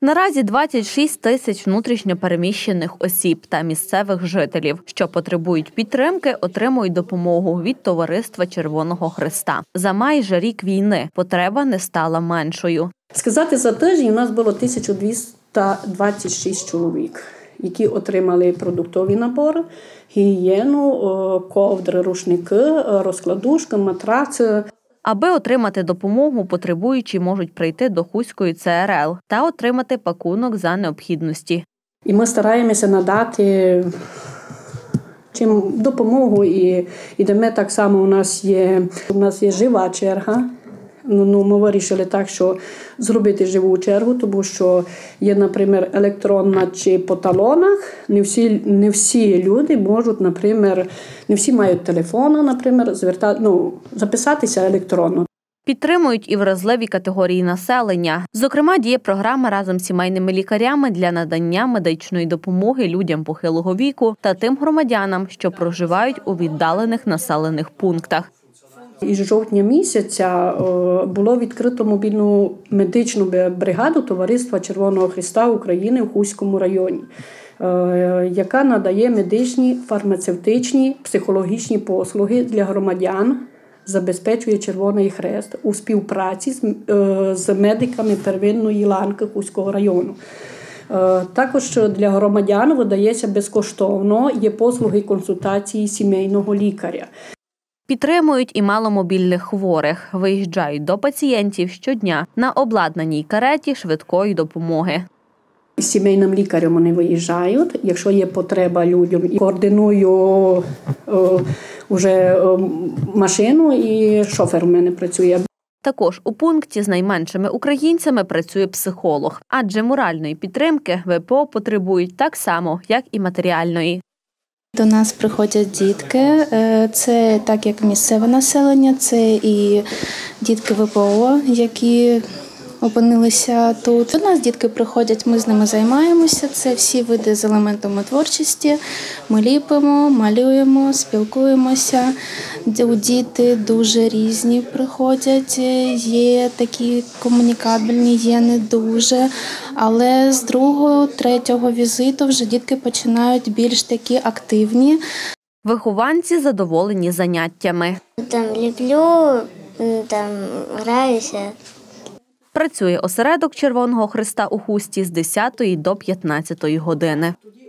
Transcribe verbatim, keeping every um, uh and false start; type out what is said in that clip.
Наразі двадцять шість тисяч внутрішньо переміщених осіб та місцевих жителів, що потребують підтримки, отримують допомогу від Товариства Червоного Хреста. За майже рік війни потреба не стала меншою. Сказати, за тиждень у нас було тисяча двісті двадцять шість чоловік, які отримали продуктові набори, гігієну, ковдри, рушники, розкладушки, матраци. Аби отримати допомогу, потребуючі можуть прийти до Хуської Це Ер Ел та отримати пакунок за необхідності. І ми стараємося надати чим допомогу, і, і де ми так само у нас є, у нас є жива черга. Ну, ну, ми вирішили так, що зробити живу чергу, тому що є, наприклад, електронна чи по талонах. Не всі, не всі люди можуть, наприклад, не всі мають телефони, наприклад, звертати, ну, записатися електронно. Підтримують і вразливі категорії населення. Зокрема, діє програма разом з сімейними лікарями для надання медичної допомоги людям похилого віку та тим громадянам, що проживають у віддалених населених пунктах. Із жовтня місяця було відкрито мобільну медичну бригаду Товариства Червоного Хреста України в Хуському районі, яка надає медичні, фармацевтичні, психологічні послуги для громадян, забезпечує Червоний Хрест у співпраці з медиками первинної ланки Хуського району. Також для громадян видається безкоштовно, є послуги консультації сімейного лікаря. Підтримують і маломобільних хворих. Виїжджають до пацієнтів щодня на обладнаній кареті швидкої допомоги. З сімейним лікарем вони виїжджають, якщо є потреба людям. І координую о, вже о, машину, і шофер у мене працює. Також у пункті з найменшими українцями працює психолог, адже моральної підтримки В П О потребують так само, як і матеріальної. До нас приходять дітки, це так як місцеве населення, це і дітки В П О, які опинилися тут. До нас дітки приходять, ми з ними займаємося, це всі види з елементами творчості. Ми ліпимо, малюємо, спілкуємося. Діти дуже різні приходять, є такі комунікабельні, є не дуже. Але з другого, третього візиту вже дітки починають більш такі активні. Вихованці задоволені заняттями. Там ліплю, там граюся. Працює осередок Червоного Хреста у Хусті з десятої до п'ятнадцятої години.